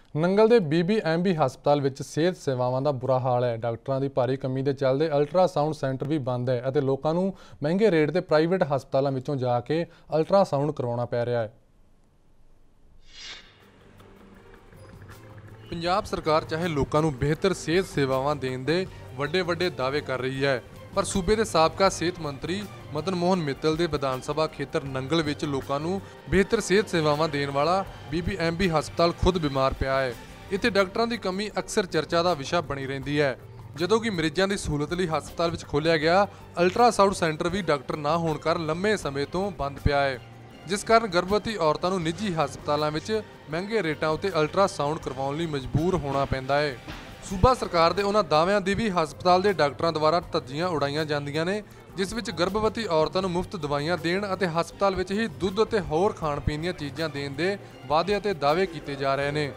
नंगल के BBMB हस्पताल में सेहत सेवावां का बुरा हाल है। डॉक्टरों की भारी कमी के चलते अल्ट्रासाउंड सेंटर भी बंद है और लोगों को महंगे रेट से प्राइवेट हस्पतालों में जाके अल्ट्रासाउंड करवाना पै रहा है। पंजाब सरकार चाहे लोगों को बेहतर सेहत सेवावां देने दे वड्डे वड्डे दावे कर रही है, पर सूबे के साबका सेहत मंत्री मदन मोहन मित्तल के विधान सभा खेतर नंगल विच लोगों को बेहतर सेहत सेवावां देने वाला BBMB हस्पताल खुद बीमार पिया है। इत्थे डॉक्टरों की कमी अक्सर चर्चा का विषय बनी रही है। जदों कि मरीजों की सहूलत लई हस्पताल विच खोलिया गया अल्ट्रासाउंड सेंटर भी डॉक्टर ना होने कारण लंबे समय तो बंद पिया है, जिस कारण गर्भवती औरतों को निजी हस्पतालों में महंगे रेटां उत्ते अल्ट्रासाउंड करवाउण लई मजबूर होना पैंदा है। सूबा सरकार के उन्हां दाव्यां दी भी हस्पताल के डॉक्टरों द्वारा धज्जियां उड़ाईयां जांदियां ने, जिस विच गर्भवती औरतों को मुफ्त दवाइयां देण अते हस्पताल विच ही दुੱਧ अते होर खाण पीण दीयां चीज़ां देण दे वादे अते दावे कीते जा रहे हैं।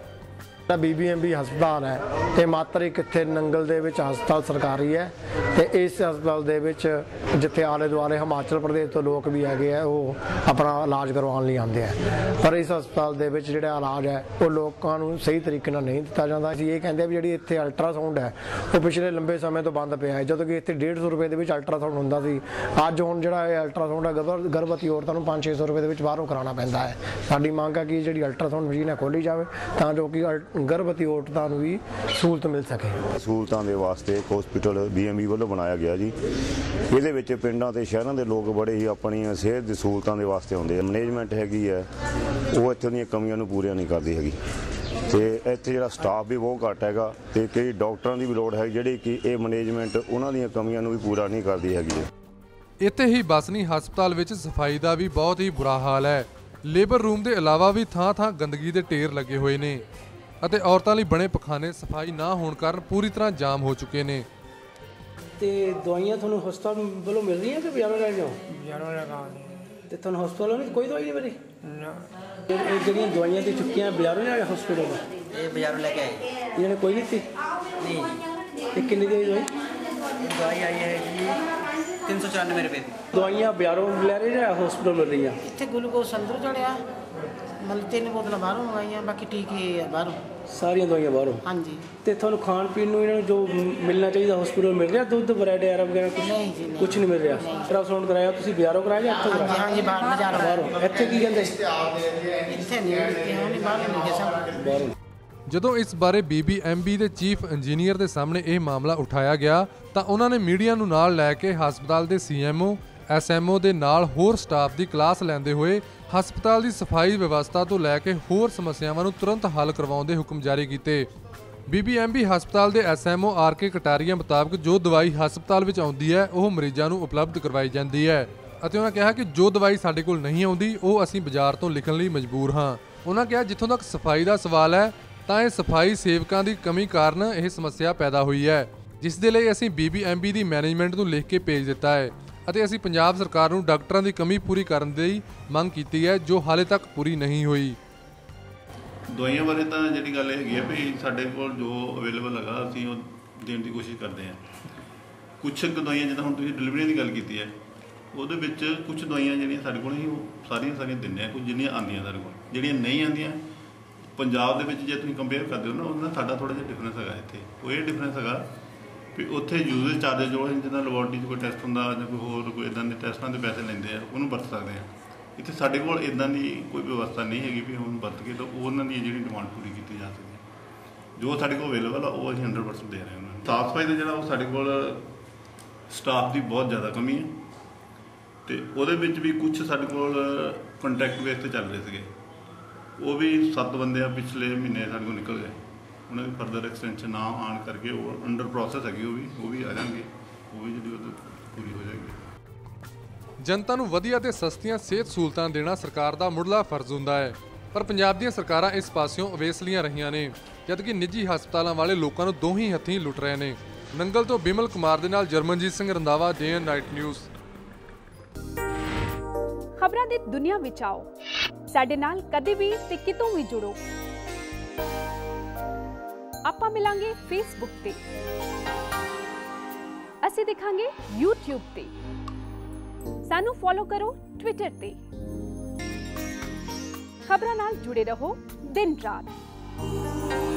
BBMB हस्पताल है तो मात्र एक इत्थे नंगल दे विच हस्पताल सरकारी है तो इस हस्पताल दे विच जिथे आले दुआले हिमाचल प्रदेश तो लोग भी है वो अपना इलाज करवाने लिए आते हैं, पर इस हस्पताल दे विच जिहड़ा इलाज है वो लोगों को सही तरीके नाल नहीं दिता जाता। असीं ये कहते भी जिहड़ी इत्थे अल्ट्रासाउंड है वो पिछले लंबे समय तो बंद पिया है, जदों कि इत्थे 150 रुपए दे विच अल्ट्रासाउंड हुंदा सी। अज हुण जिहड़ा अल्ट्रासाउंड है गर्भवती औरतां नूं 500-600 रुपए दे विच बाहरों कराना पैंदा है। साडी मंग है कि जिहड़ी अल्ट्रासाउंड मशीन है खोली जाए तां जो कि गर्भवती औरतों को भी सहूलत मिल सके। सहूलतों के वास्ते एक हॉस्पिटल BMB वालों बनाया गया जी। ये पिंडों के शहरों के लोग बड़े ही अपनी सेहत की सहूलतों के वास्ते आते हैं। मैनेजमेंट हैगी है वो इत्थों दी कमियां पूरियां नहीं करती हैगी ते इत्थे जिहड़ा स्टाफ भी बहुत घट हैगा ते कई डॉक्टरों की भी लोड़ है जिहड़ी कि ये मैनेजमेंट उन्हां दी कमियां भी पूरा नहीं करती हैगी। इत्थे ही बसनी हस्पताल विच सफाई का भी बहुत ही बुरा हाल है। लेबर रूम के अलावा भी थां थां गंदगी के ढेर लगे हुए ने ਅਤੇ औरतों ਲਈ बने पखाने सफाई ना होने कारण पूरी तरह जाम हो चुके हैं। ਤੇ ਦਵਾਈਆਂ ਤੁਹਾਨੂੰ ਹਸਪਤਾਲ ਵੱਲੋਂ ਮਿਲ ਰਹੀਆਂ ਕਿ ਬਾਜ਼ਾਰੋਂ ਲੈ ਜਾਓ? ਬਾਜ਼ਾਰੋਂ ਲਗਾ ਤੇ ਤੁਹਾਨੂੰ ਹਸਪਤਾਲ ਵਿੱਚ ਕੋਈ ਦਵਾਈ ਨਹੀਂ ਮਿਲੀ? ਨਾ ਇਹ ਜਿਹੜੀਆਂ ਦਵਾਈਆਂ ਦੀ ਚੁੱਕੀਆਂ ਬਾਜ਼ਾਰੋਂ ਲੈ ਆਏ ਹਸਪਤਾਲ ਤੋਂ? ਇਹ ਬਾਜ਼ਾਰੋਂ ਲੈ ਕੇ ਆਏ। ਇਹਨਾਂ ਨੇ ਕੋਈ ਨਹੀਂ ਦਿੱਤੀ? ਨਹੀਂ ਇਹ ਕਿੰਨੀ ਦੀ ਦਵਾਈ? ਦਵਾਈ ਆਈ ਹੈ ਜੀ 394 ਰੁਪਏ ਦੀ। ਦਵਾਈਆਂ ਬਾਜ਼ਾਰੋਂ ਲੈ ਰਹੇ ਜਾਂ ਹਸਪਤਾਲ ਮਿਲ ਰਹੀਆਂ? ਇੱਥੇ ਗਲੂਕੋਸ ਅੰਦਰ ਚੜਿਆ, ਮਤਲਬ 3 ਬੋਤਲਾਂ ਬਾਹਰੋਂ ਮੰਗਾਈਆਂ, ਬਾਕੀ ਟੀਕੇ ਬਾਹਰੋਂ। ਸਾਰੀਆਂ ਦਵਾਈਆਂ ਬਾਹਰੋਂ? ਹਾਂਜੀ। ਤੇ ਤੁਹਾਨੂੰ ਖਾਣ ਪੀਣ ਨੂੰ ਇਹਨਾਂ ਨੂੰ ਜੋ ਮਿਲਣਾ ਚਾਹੀਦਾ ਹਸਪਤਾਲ ਮਿਲ ਰਿਹਾ? ਦੁੱਧ ਬਰੈਡ ਐਰਾ ਵਗੈਰਾ ਕੁਝ? ਨਹੀਂ ਜੀ ਕੁਝ ਨਹੀਂ ਮਿਲ ਰਿਹਾ। ਅਲਟਰਾਸਾਊਂਡ ਕਰਾਇਆ ਤੁਸੀਂ ਬਾਜ਼ਾਰੋਂ ਕਰਾਇਆ ਜਾਂ ਇੱਥੋਂ ਕਰਾਇਆ? ਹਾਂਜੀ ਬਾਜ਼ਾਰੋਂ। ਇੱਥੇ ਕੀ ਕਹਿੰਦੇ? ਇੱਥੇ ਨਹੀਂ ਉਹਨੇ ਬਾਹਰ ਨਹੀਂ ਗਿਆ ਸਭ ਬਾਹਰੋਂ। ਜਦੋਂ ਇਸ ਬਾਰੇ BBMB ਦੇ ਚੀਫ ਇੰਜੀਨੀਅਰ ਦੇ ਸਾਹਮਣੇ ਇਹ ਮਾਮਲਾ ਉਠਾਇਆ ਗਿਆ ਤਾਂ ਉਹਨਾਂ ਨੇ ਮੀਡੀਆ ਨੂੰ ਨਾਲ ਲੈ ਕੇ ਹਸਪਤਾਲ ਦੇ CMO SMO ਦੇ ਨਾਲ ਹੋਰ ਸਟਾਫ ਦੀ ਕਲਾਸ ਲੈਂਦੇ ਹੋਏ ਹਸਪਤਾਲ ਦੀ ਸਫਾਈ ਵਿਵਸਥਾ ਤੋਂ ਲੈ ਕੇ ਹੋਰ ਸਮੱਸਿਆਵਾਂ ਨੂੰ ਤੁਰੰਤ ਹੱਲ ਕਰਵਾਉਣ ਦੇ ਹੁਕਮ ਜਾਰੀ ਕੀਤੇ। BBMB ਹਸਪਤਾਲ ਦੇ SMO RK ਕਟਾਰੀਆ ਮੁਤਾਬਕ ਜੋ ਦਵਾਈ ਹਸਪਤਾਲ ਵਿੱਚ ਆਉਂਦੀ ਹੈ ਉਹ ਮਰੀਜ਼ਾਂ ਨੂੰ ਉਪਲਬਧ ਕਰਵਾਈ ਜਾਂਦੀ ਹੈ ਅਤੇ ਉਹਨਾਂ ਕਿਹਾ ਕਿ ਜੋ ਦਵਾਈ ਸਾਡੇ ਕੋਲ ਨਹੀਂ ਆਉਂਦੀ ਉਹ ਅਸੀਂ ਬਾਜ਼ਾਰ ਤੋਂ ਲਿਖਣ ਲਈ ਮਜਬੂਰ ਹਾਂ। ਉਹਨਾਂ ਕਿਹਾ ਜਿੱਥੋਂ ਤੱਕ ਸਫਾਈ ਦਾ ਸਵਾਲ ਹੈ ਤਾਂ ਇਹ ਸਫਾਈ ਸੇਵਕਾਂ ਦੀ ਕਮੀ ਕਾਰਨ ਇਹ ਸਮੱਸਿਆ ਪੈਦਾ ਹੋਈ ਹੈ, ਜਿਸ ਦੇ ਲਈ ਅਸੀਂ BBMB ਦੀ ਮੈਨੇਜਮੈਂਟ ਨੂੰ ਲਿਖ ਕੇ ਭੇਜ ਦਿੱਤਾ ਹੈ ਅਤੇ ਅਸੀਂ ਪੰਜਾਬ ਸਰਕਾਰ ਨੂੰ ਡਾਕਟਰਾਂ ਦੀ ਕਮੀ ਪੂਰੀ ਕਰਨ ਦੀ ਮੰਗ ਕੀਤੀ ਹੈ ਜੋ ਹਾਲੇ ਤੱਕ ਪੂਰੀ ਨਹੀਂ ਹੋਈ। ਦਵਾਈਆਂ ਬਾਰੇ ਤਾਂ ਜਿਹੜੀ ਗੱਲ ਹੈਗੀ ਹੈ ਵੀ ਸਾਡੇ ਕੋਲ ਜੋ ਅਵੇਲੇਬਲ ਹੈਗਾ ਅਸੀਂ ਉਹ ਦੇਣ ਦੀ ਕੋਸ਼ਿਸ਼ ਕਰਦੇ ਹਾਂ। ਕੁਛ ਦਵਾਈਆਂ ਜਿੱਦਾਂ ਹੁਣ ਤੁਸੀਂ ਡਿਲੀਵਰੀ ਦੀ ਗੱਲ ਕੀਤੀ ਹੈ ਉਹਦੇ ਵਿੱਚ ਕੁਝ ਦਵਾਈਆਂ ਜਿਹੜੀਆਂ ਸਾਡੇ ਕੋਲ ਹੀ ਉਹ ਸਾਰੀਆਂ ਦਿੰਦੇ ਹਾਂ। ਕੁਝ ਜਿੰਨੀਆਂ ਆਉਂਦੀਆਂ ਸਾਡੇ ਕੋਲ, ਜਿਹੜੀਆਂ ਨਹੀਂ ਆਉਂਦੀਆਂ ਪੰਜਾਬ ਦੇ ਵਿੱਚ ਜੇ ਤੁਸੀਂ ਕੰਪੇਅਰ ਕਰਦੇ ਹੋ ਨਾ ਉਹਦੇ ਨਾਲ ਸਾਡਾ ਥੋੜ੍ਹਾ ਜਿਹਾ ਡਿਫਰੈਂਸ ਹੈਗਾ। ਇੱਥੇ ਉਹ ਇਹ ਡਿਫਰੈਂਸ ਹੈਗਾ ਵੀ ਉੱਥੇ ਯੂਜ਼ੇਜ ਚਾਰਜਿਸ ਜੋ ਜਿੱਦਾਂ ਲੈਬੋਰਟਰੀ 'ਚ ਕੋਈ ਟੈਸਟ ਹੁੰਦਾ ਜਾਂ ਕੋਈ ਹੋਰ ਕੋਈ ਇੱਦਾਂ ਦੇ ਟੈਸਟਾਂ ਦੇ ਪੈਸੇ ਲੈਂਦੇ ਆ ਉਹਨੂੰ ਵਰਤ ਸਕਦੇ ਆ। ਇੱਥੇ ਸਾਡੇ ਕੋਲ ਇੱਦਾਂ ਦੀ ਕੋਈ ਵਿਵਸਥਾ ਨਹੀਂ ਹੈਗੀ ਵੀ ਹੁਣ ਵਰਤ ਕੇ ਤਾਂ ਉਹਨਾਂ ਦੀ ਜਿਹੜੀ ਡਿਮਾਂਡ ਪੂਰੀ ਕੀਤੀ ਜਾ ਸਕਦੀ। ਜੋ ਸਾਡੇ ਕੋਲ ਅਵੇਲੇਬਲ ਆ ਉਹ ਅਸੀਂ 100% ਦੇ ਰਹੇ ਹਾਂ ਉਹਨਾਂ ਨੂੰ। ਸਾਫ਼ ਸਫਾਈ ਦਾ ਜਿਹੜਾ ਉਹ ਸਾਡੇ ਕੋਲ ਸਟਾਫ ਦੀ ਬਹੁਤ ਜ਼ਿਆਦਾ ਕਮੀ ਹੈ ਅਤੇ ਉਹਦੇ ਵਿੱਚ ਵੀ ਕੁਛ ਸਾਡੇ ਕੋਲ ਕੰਟਰੈਕਟ ਬੇਸ 'ਤੇ ਚੱਲ ਰਹੇ ਸੀਗੇ, ਉਹ ਵੀ 7 ਬੰਦੇ ਆ ਪਿਛਲੇ ਮਹੀਨੇ ਸਾਡੇ ਕੋਲ ਨਿਕਲ ਗਏ। ਉਹਨਾਂ ਦੀ ਫਰਦਰ ਐਕਸਟੈਂਸ਼ਨ ਨਾ ਆਉਣ ਕਰਕੇ ਉਹ ਅੰਡਰ ਪ੍ਰੋਸੈਸ ਹੈਗੀ, ਉਹ ਵੀ ਆ ਜਾਣਗੇ, ਉਹ ਵੀ ਜਿਹੜੀ ਉਹ ਪੂਰੀ ਹੋ ਜਾਏਗੀ। ਜਨਤਾ ਨੂੰ ਵਧੀਆ ਤੇ ਸਸਤੀਆਂ ਸਿਹਤ ਸਹੂਲਤਾਂ ਦੇਣਾ ਸਰਕਾਰ ਦਾ ਮੁੱਢਲਾ ਫਰਜ਼ ਹੁੰਦਾ ਹੈ, ਪਰ ਪੰਜਾਬ ਦੀਆਂ ਸਰਕਾਰਾਂ ਇਸ ਪਾਸਿਓਂ ਅਵੇਸਲੀਆਂ ਰਹੀਆਂ ਨੇ, ਜਦਕਿ ਨਿੱਜੀ ਹਸਪਤਾਲਾਂ ਵਾਲੇ ਲੋਕਾਂ ਨੂੰ ਦੋਹੀਂ ਹੱਥੀਂ ਲੁੱਟ ਰਹੇ ਨੇ। ਨੰਗਲ ਤੋਂ ਬਿਮਲ ਕੁਮਾਰ ਦੇ ਨਾਲ Jarmanjit Singh Randhawa, day and night news. खबरों की दुनिया विच आओ, साडे नाल कदे भी ते कितों भी जुड़ो। आपां मिलांगे फेसबुक ते, असीं दिखांगे यूट्यूब ते, सानू फॉलो करो ट्विटर ते। खबरों नाल जुड़े रहो दिन रात। है।